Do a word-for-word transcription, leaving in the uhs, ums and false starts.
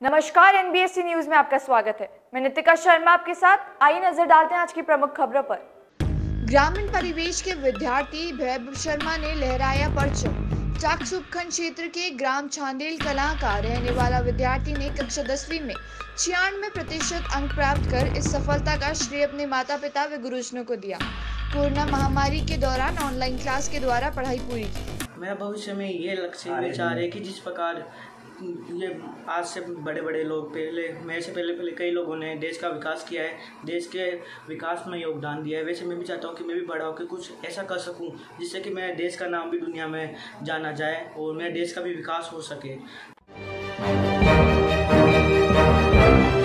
नमस्कार, NBSC news में आपका स्वागत है। मैं नितिका शर्मा आपके साथ। आइए नजर डालते हैं आज की प्रमुख खबरों पर। ग्रामीण परिवेश के विद्यार्थी वैभव शर्मा ने लहराया परचम। चाकसू उपखंड क्षेत्र के ग्राम छांदेल कलां का रहने वाला विद्यार्थी ने कक्षा दसवीं में छियानवे प्रतिशत अंक प्राप्त कर इस सफलता का श्रेय अपने माता पिता व गुरुजनों को दिया। कोरोना महामारी के दौरान ऑनलाइन क्लास के द्वारा पढ़ाई पूरी की। मेरा भविष्य में ये लक्ष्य विचार है कि जिस प्रकार ये आज से बड़े बड़े लोग पहले मेरे से पहले पहले कई लोगों ने देश का विकास किया है, देश के विकास में योगदान दिया है, वैसे मैं भी चाहता हूँ कि मैं भी बड़ा होकर कुछ ऐसा कर सकूँ जिससे कि मेरे देश का नाम भी दुनिया में जाना जाए और मेरे देश का भी विकास हो सके।